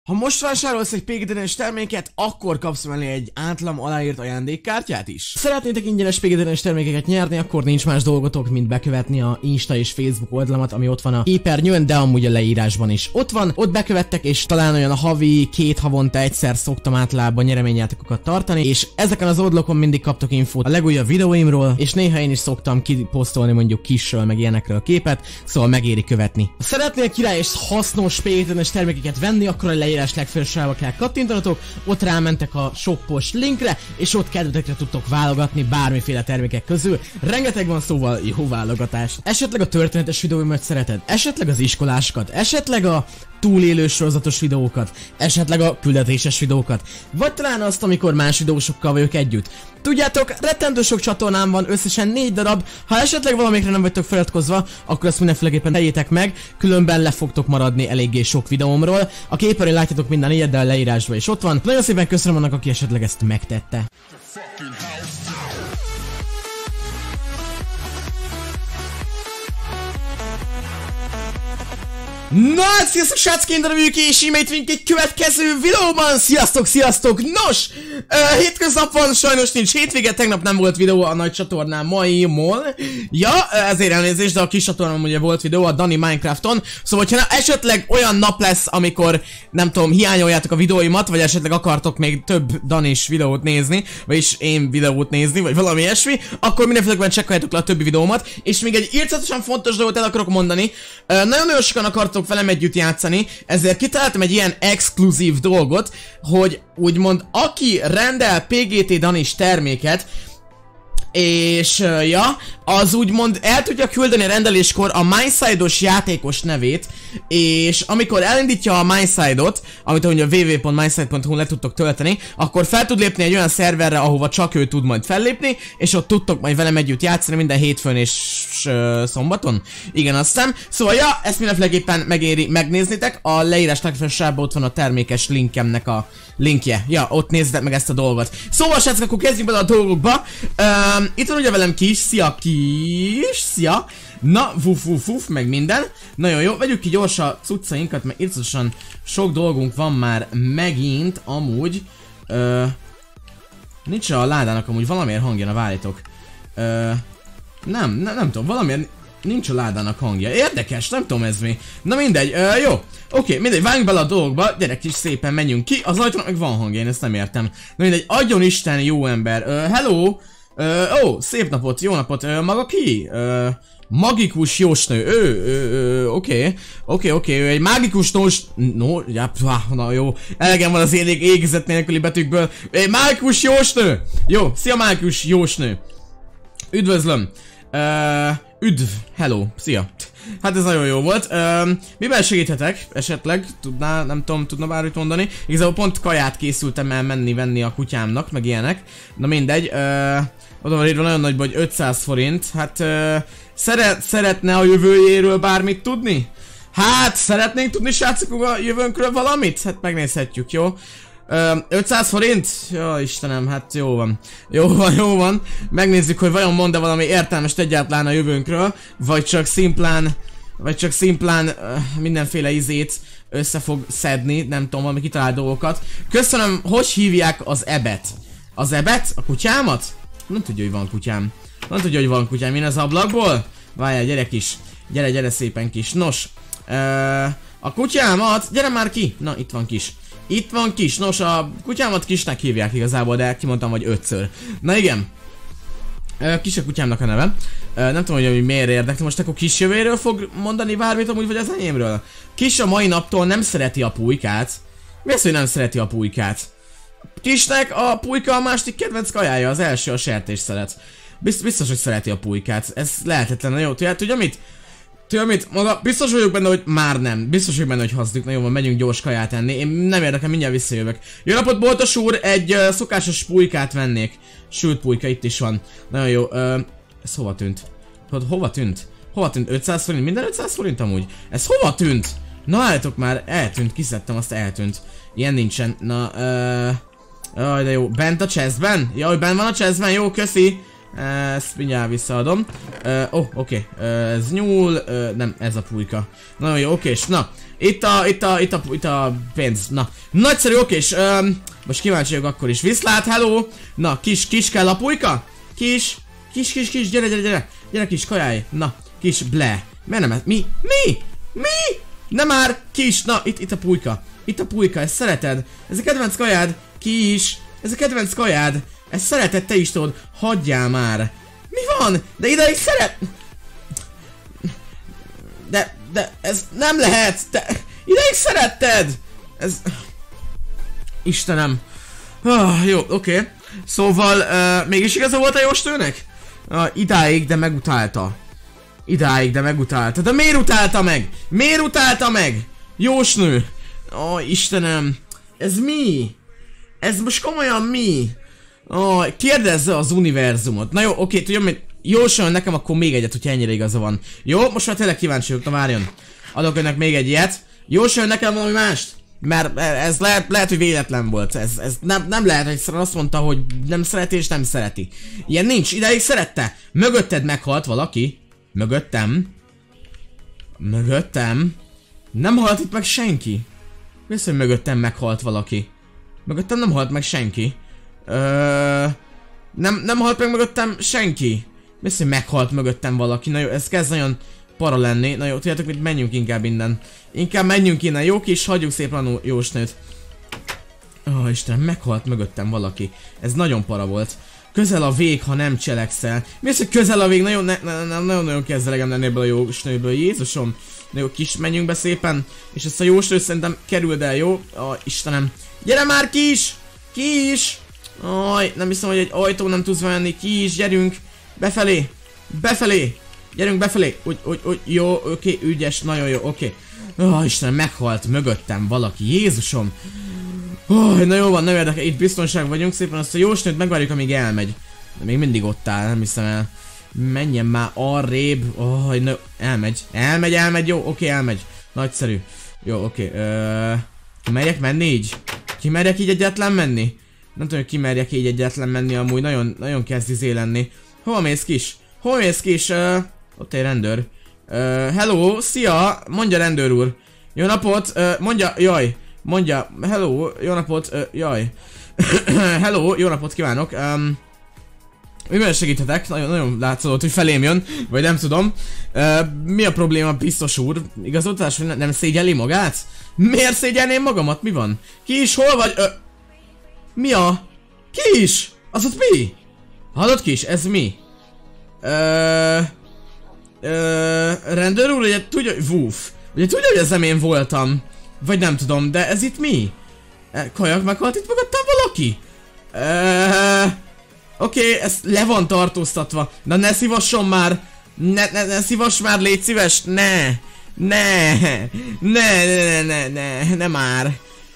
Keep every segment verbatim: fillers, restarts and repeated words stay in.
Ha most vásárolsz egy pé gé dé-es terméket, akkor kapsz mellé egy általam aláírt ajándékkártyát is. Szeretnétek ingyenes pé gé dé-es termékeket nyerni, akkor nincs más dolgotok, mint bekövetni a Insta és Facebook oldalamat, ami ott van a képernyőn, de amúgy a leírásban is ott van. Ott bekövettek, és talán olyan a havi, két havonta egyszer szoktam általában nyereményjátékokat tartani, és ezeken az oldalokon mindig kaptok infót a legújabb videóimról, és néha én is szoktam kiposztolni mondjuk kisről, meg ilyenekről képet, szóval megéri követni. Ha szeretnél király és hasznos pé gé dé-es termékeket venni, akkor a leírás legfelsősába kell kattintanatok, ott rámentek a shoppos linkre, és ott kedvetekre tudtok válogatni bármiféle termékek közül. Rengeteg van, szóval jó válogatás. Esetleg a történetes videóimat szereted? Esetleg az iskolásokat? Esetleg a túlélő sorozatos videókat? Esetleg a küldetéses videókat? Vagy talán azt, amikor más videósokkal vagyok együtt? Tudjátok, rettentő sok csatornám van, összesen négy darab. Ha esetleg valamikre nem vagytok feliratkozva, akkor azt mindenféleképpen tegyétek meg, különben le fogtok maradni eléggé sok videómról. A képernyőn látjátok minden ilyet, de a leírásban is ott van. Nagyon szépen köszönöm annak, aki esetleg ezt megtette. Na, sziasztok srácok, én Darabjük, és imént vagyunk egy következő videóban. Sziasztok, sziasztok! Nos, uh, hétköznap van, sajnos nincs hétvége, tegnap nem volt videó a nagy csatornám maimon. Ja, ezért elnézést, de a kis csatornám ugye volt videó a Dani Minecrafton. Szóval, hogyha esetleg olyan nap lesz, amikor, nem tudom, hiányoljátok a videóimat, vagy esetleg akartok még több Danis videót nézni, vagyis én videót nézni, vagy valami ilyesmi, akkor mindenféleképpen csekkoljátok le a többi videómat. És még egy írtatosan fontos dolgot el akarok mondani. Uh, Nagyon-nagyon sokan akartok velem együtt játszani, ezért kitaláltam egy ilyen exkluzív dolgot, hogy úgymond aki rendel pé gé té Danis terméket, és uh, ja, az úgymond el tudja küldeni a rendeléskor a MySide-os játékos nevét, és amikor elindítja a MySide-ot, amit ugye a double-u double-u double-u pont myside pont hu-n le tudtok tölteni, akkor fel tud lépni egy olyan szerverre, ahova csak ő tud majd fellépni, és ott tudtok majd velem együtt játszani minden hétfőn és uh, szombaton. Igen, azt hiszem. Szóval ja, ezt mindenféleképpen megéri megnéznitek, a leírás legfelsőbb ott van a termékes linkemnek a linkje. Ja, ott nézzétek meg ezt a dolgot. Szóval srácok, akkor kezdjük bele a dolgokba. Um, itt van ugye velem Kis, szia Kis, szia. Na, vuf, vuf, vuf, meg minden. Nagyon jó, vegyük ki gyors a cuccainkat, mert irtósan sok dolgunk van már megint, amúgy. Uh, nincs a ládának amúgy valamiért hangja, na várjátok. Uh, nem, nem, nem tudom, valamiért nincs a ládának hangja. Érdekes, nem tudom ez mi. Na mindegy, uh, jó. Oké, okay, mindegy, vágjunk bele a dolgokba, gyerek is szépen menjünk ki. Az ajtónak meg van hangja, én ezt nem értem. Na mindegy, adjon Isten, jó ember. Uh, hello! Uh, ó, szép napot, jó napot. Uh, maga ki? Uh, magikus jósnő. Ő, ő, oké. Oké, oké, ő egy mágikus nós... No, ja, na jó. Elegem van az én égzet nélküli betűkből. Egy mágikus jósnő! Jó, szia mágikus jósnő. Üdvözlöm. Uh, üdv, hello, szia. Hát ez nagyon jó volt. Uh, miben segíthetek? Esetleg tudná, nem tudom, tudna bármit mondani. Igazából pont kaját készültem el menni venni a kutyámnak, meg ilyenek. Na mindegy. Uh, oda van írva nagyon nagyban, hogy ötszáz forint. Hát uh, szeret, szeretne a jövőjéről bármit tudni? Hát szeretnénk tudni, srácok, a jövőnkről valamit? Hát megnézhetjük, jó? Uh, ötszáz forint? Jó, Istenem, hát jó van. Jó van, jó van. Megnézzük, hogy vajon mond-e valami értelmest egyáltalán a jövőnkről, vagy csak szimplán, vagy csak szimplán uh, mindenféle izét össze fog szedni, nem tudom, valami kitalált dolgokat. Köszönöm, hogy hívják az ebet? Az ebet? A kutyámat? Nem tudja, hogy van kutyám. Nem tudja, hogy van kutyám. Én az ablakból? Várjál, gyere kis. Gyere, gyere szépen kis. Nos, uh, a kutyámat, gyere már ki. Na, itt van Kis. Itt van Kis, nos a kutyámat Kisnek hívják igazából, de kimondtam, hogy ötször. Na igen. Kis a kutyámnak a neve. Nem tudom, hogy miért érdekli. Most akkor Kis jövőjéről fog mondani bármit amúgy, vagy az enyémről? Kis a mai naptól nem szereti a pulykát. Mi az, hogy nem szereti a pulykát? Kisnek a pulyka a másik kedvenc kajája, az első a sertésszelet. Biztos, biztos, hogy szereti a pulykát. Ez lehetetlen, na jó, tudja, tudja mit? Tudja mit? Maga biztos vagyok benne, hogy már nem. Biztos vagyok benne, hogy hazduk. Na jó, van, megyünk gyors kaját enni. Én nem érdekel, mindjárt visszajövök. Jó napot, boltos úr! Egy uh, szokásos pulykát vennék. Sült pulyka, itt is van. Nagyon jó. Uh, ez hova tűnt? Ho hova tűnt? Hova tűnt? ötszáz forint? Minden ötszáz forint amúgy? Ez hova tűnt? Na álljátok már, eltűnt, kiszedtem, azt eltűnt. Ilyen nincsen. Na, uh, jaj, de jó. Bent a chestben? Jaj, bent van a chestben, jó, köszi. Ezt mindjárt visszaadom. Ó, uh, oh, oké. Okay. Uh, ez nyúl, uh, nem, ez a pulyka. Nagyon jó, oké, és na. Itt a, itt a, itt a, itt a pénz. Na, nagyszerű, oké, és um, most kíváncsi vagyok akkor is. Viszlát, hello! Na, kis, kis kell a pulyka? Kis, kis, kis, kis, gyere, gyere, gyere. Gyere kis, kajálj. Na, kis, ble. Miért nem ez? Mi? Mi? Mi? Nem már, kis, na, itt, itt a pulyka. Itt a pulyka, ezt szereted. Ez a kedvenc kajád. Kis, ez a kedvenc kajád. Ezt szereted, te is tudod. Hagyjál már. Mi van? De ideig szeret... De, de, ez nem lehet. Te... Ideig szeretted. Ez... Istenem. Ah, jó, oké. Okay. Szóval, uh, mégis igaza volt a jóstőnek? Uh, idáig, de megutálta. Idáig, de megutálta. De miért utálta meg? Miért utálta meg? Jósnő. Ó, oh, Istenem. Ez mi? Ez most komolyan mi? Oh, kérdezze az univerzumot. Na jó, oké, tudjam, hogy jósoljon nekem akkor még egyet, hogyha ennyire igaza van. Jó, most már tényleg kíváncsi vagyok, na várjon. Adok önnek még egy ilyet. Jósoljon nekem valami mást. Mert ez lehet, lehet hogy véletlen volt. Ez, ez nem, nem lehet, hogy azt mondta, hogy nem szereti és nem szereti. Ilyen nincs, ideig szerette. Mögötted meghalt valaki. Mögöttem. Mögöttem. Nem halt itt meg senki. Mi az, hogy mögöttem meghalt valaki? Mögöttem nem halt meg senki. Ö... Nem, nem halt meg mögöttem senki. Mi az, hogy meghalt mögöttem valaki? Na jó, ez kezd nagyon para lenni. Na jó, tudjátok, hogy menjünk inkább innen. Inkább menjünk innen, jó kis, hagyjuk szépen a jósnőt. Ó, oh, Istenem, meghalt mögöttem valaki. Ez nagyon para volt. Közel a vég, ha nem cselekszel. Mi az, hogy közel a vég? Nagyon, ne, ne, ne, nagyon-nagyon kezdelegem lenni ebből a jósnőből. Jézusom. Na jó, kis, menjünk be szépen. És ezt a jósnőt szerintem kerüld el, jó? Ó, oh, Istenem. Gyere már, kis! Kis! Aj, nem hiszem, hogy egy ajtó nem tudsz venni. Kis, gyerünk! Befelé! Befelé! Gyerünk befelé! Úgy, úgy, úgy, jó, oké, okay, ügyes, nagyon jó, oké. Okay. Ó, oh, Istenem, meghalt mögöttem valaki. Jézusom! Oh, na jó van, nem érdekel, itt biztonság vagyunk, szépen azt a jósnőt megvárjuk, amíg elmegy. De még mindig ott áll, nem hiszem el. Menjen már arrébb. Oh, no, elmegy, elmegy, elmegy, jó, oké, okay, elmegy. Nagyszerű. Jó, oké. Okay. Uh, kimerjek menni így? Kimerjek így egyetlen menni? Nem tudom, hogy kimerjek így egyetlen menni, amúgy nagyon, nagyon kezd izé lenni. Hol mész kis? Hol mész kis? Uh, ott egy rendőr. Uh, hello, szia, mondja rendőr úr. Jó napot, uh, mondja, jaj. Mondja, hello, jó napot, uh, jaj. Hello, jó napot kívánok. Um, mivel segíthetek? Nagyon, nagyon látszódott, hogy felém jön, vagy nem tudom. Uh, mi a probléma, biztos úr? Igazoltatás, hogy ne, nem szégyelli magát? Miért szégyelném magamat? Mi van? Ki is, hol vagy? Uh, mi a? Ki is? Az ott mi? Hallod kis, ez mi? Uh, uh, rendőr úr, ugye tudja, vúf. Ugye tudja, hogy ez nem én voltam. Vagy nem tudom, de ez itt mi? E, kajak meghalt itt mögöttem valaki? Uh, Oké, okay, ez le van tartóztatva. Na ne szívasson már! Ne, ne, ne szívass már, légy szíves! Ne! Ne! Ne, ne, ne, ne, ne már!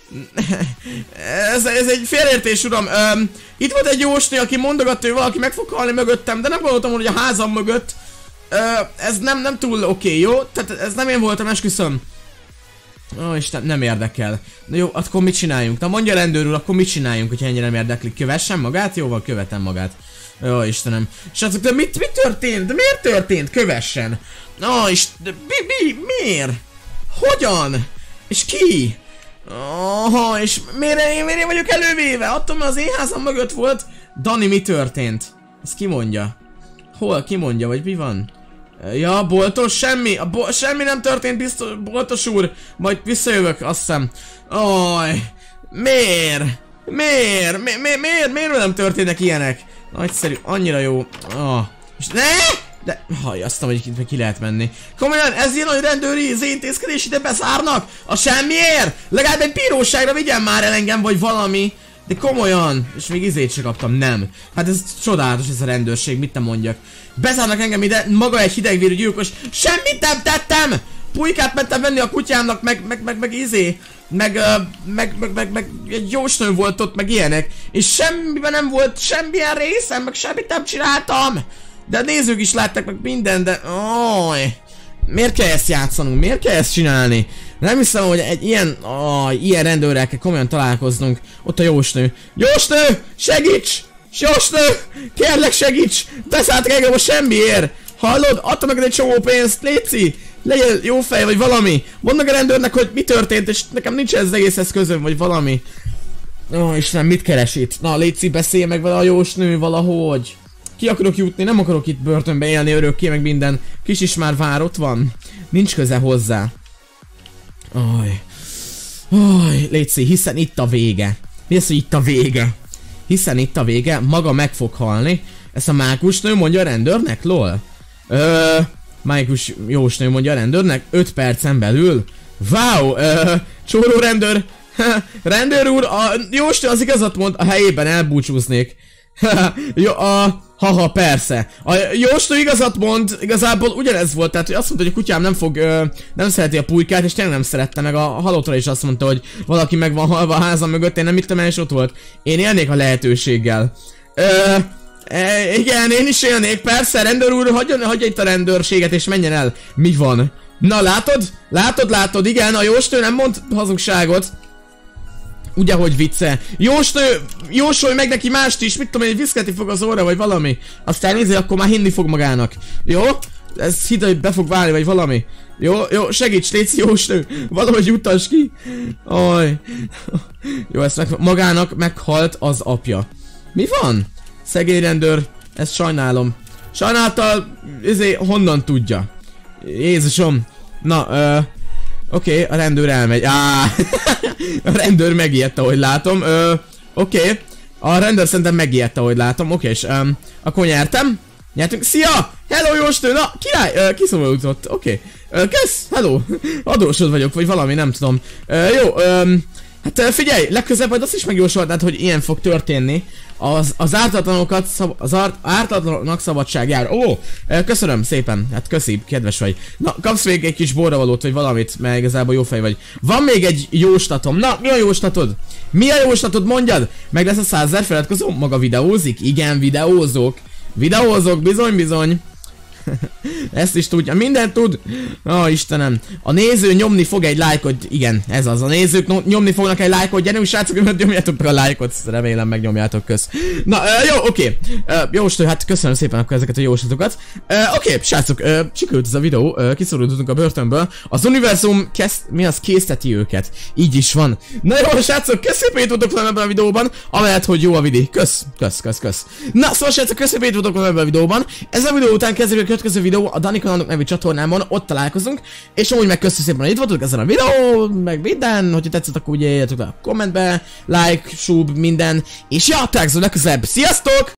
Ez, ez egy félreértés, uram. Um, itt volt egy jósnő, aki mondogatta, hogy valaki meg fog halni mögöttem, de nem gondoltam, hogy a házam mögött. Uh, ez nem, nem túl oké, okay, jó? Tehát ez nem én voltam, esküszöm. Ó, oh, Isten, nem érdekel. Na jó, akkor mit csináljunk? Na mondja rendőr úr, akkor mit csináljunk, hogyha ennyire nem érdeklik? Kövessen magát? Jóval követem magát. Ó, oh, Istenem. Srácok, de mit, mit történt? De miért történt? Kövessen! Ó, oh, Isten, mi, mi, miért? Hogyan? És ki? Oh, és miért én, miért én vagyok elővéve? Attól, mert az én házam mögött volt. Dani, mi történt? Ezt ki mondja? Hol? Ki mondja, vagy mi van? Ja, boltos, semmi, a bo semmi nem történt, biztos, boltos úr, majd visszajövök, azt hiszem. Oj, miért? Miért? Mi, mi, miért? Miért nem történnek ilyenek? Nagyszerű, annyira jó. Oh. És ne! De, hajjaztam, hogy ki, ki lehet menni. Komolyan, ez ilyen nagy rendőri intézkedés, ide bezárnak? A semmiért? Legalább egy bíróságra vigyen már el engem, vagy valami. De komolyan, és még izét se kaptam, nem. Hát ez csodálatos ez a rendőrség, mit nem mondjak. Bezárnak engem ide, maga egy hidegvérű gyilkos. Semmit nem tettem! Pulykát mentem venni a kutyámnak, meg, meg, meg, meg izé. Meg, uh, meg, meg, meg, meg egy jósnő volt ott, meg ilyenek. És semmiben nem volt semmilyen részem, meg semmit nem csináltam. De a nézők is láttak meg minden, de... Oj, miért kell ezt játszanunk? Miért kell ezt csinálni? Nem hiszem, hogy egy ilyen... Oh, ilyen rendőrrel kell komolyan találkoznunk. Ott a jósnő. Jósnő! Segíts! Jósnő! Kérlek segíts! Beszállt engem a semmiért! Hallod? Adta meg egy csomó pénzt, léci! Legyél jó fej, vagy valami! Mondd meg a rendőrnek, hogy mi történt, és nekem nincs ez egészhez közöm, vagy valami. Ó, Istenem, mit keres itt? Na, léci, beszélj meg vele a jósnő valahogy. Ki akarok jutni, nem akarok itt börtönbe élni örökké, meg minden. Kis is már vár, ott van. Nincs köze hozzá. Aj. Aj, léci, hiszen itt a vége. Mi az, hogy itt a vége? Hiszen itt a vége, maga meg fog halni. Ezt a mákusnő mondja a rendőrnek, lol? Ö, mágus jósnő mondja a rendőrnek, öt percen belül. Wow, ö, csóró rendőr. Rendőr úr, a jósnő az igazat mond, a helyében elbúcsúznék. Jó, a... Haha, persze. A jósnő igazat mond, igazából ugyanez volt, tehát azt mondta, hogy a kutyám nem fog, ö, nem szereti a pulykát, és tényleg nem szerette, meg a halottra is azt mondta, hogy valaki meg van halva a házam mögött, én nem hittem el, és ott volt. Én élnék a lehetőséggel. Ö, e, igen, én is élnék, persze, rendőr úr, hagyja, hagyja itt a rendőrséget, és menjen el. Mi van? Na, látod? Látod, látod, igen, a jósnő nem mond hazugságot. Ugye, hogy vicce. Jósnő, jósolj meg neki mást is, mit tudom én, viszketni fog az óra, vagy valami. Aztán nézze, akkor már hinni fog magának. Jó? Ez hidd, hogy be fog válni, vagy valami. Jó, jó, segíts, légy jósnő. Valahogy juttass ki. Aj. Jó, ezt meg, magának meghalt az apja. Mi van? Szegény rendőr, ezt sajnálom. Sajnáltal, ezért honnan tudja? Jézusom. Na, ö... Oké, okay, a rendőr elmegy. Áh, a rendőr megijedt, ahogy látom. Ö, oké. Okay. A rendőr szerintem megijedt, ahogy látom. Oké, okay, és um, akkor nyertem. Nyertünk. Szia! Hello, jósnő! Na, király! Uh, kiszólított. Oké. Okay. Uh, kösz! Hello! Adósod vagyok, vagy valami, nem tudom. Uh, jó, um, hát uh, figyelj, legközelebb majd azt is megjósoltad, hogy ilyen fog történni. Az, az ártatlanokat, szab, az art, ártatlanok szabadságára. Ó, köszönöm szépen, hát köszi, kedves vagy. Na, kapsz még egy kis borravalót, vagy valamit, mert igazából jó fej vagy. Van még egy jóslatom. Na, mi a jóslatod? Mi a jóslatod, mondjad? Meg lesz a százezer feliratkozó? Maga videózik? Igen, videózok. Videózok, bizony, bizony. Ezt is tudja, mindent tud. Ó, oh, Istenem. A néző nyomni fog egy lájkot. Igen, ez az. A nézők no nyomni fognak egy lájkot. Gyerünk, srácok, nyomjátok meg a lájkot. Remélem megnyomjátok, kösz. Na, uh, jó, oké. Okay. Uh, jóstő, hát köszönöm szépen akkor ezeket a jóslatokat. Uh, oké, okay, srácok, uh, sikerült ez a videó. Uh, kiszorultunk a börtönből. Az univerzum kezd, mi az, készteti őket. Így is van. Na jó, srácok, köszönöm, hogy tudok ebben a videóban. Amellett, hogy jó a videó. Kösz, kösz, kösz, kösz. Na, szóval srácok, köszönöm, hogy tudok ebben a videóban. Ez a videó után kezdjük a következő videó a Dani Kanalok nevű csatornámon, ott találkozunk, és amúgy meg köszönöm szépen, hogy itt voltunk ezen a videó, meg minden, hogyha tetszett, akkor ugye írjátok le a kommentbe, like, sub, minden, és ja, találkozunk legközelebb, sziasztok!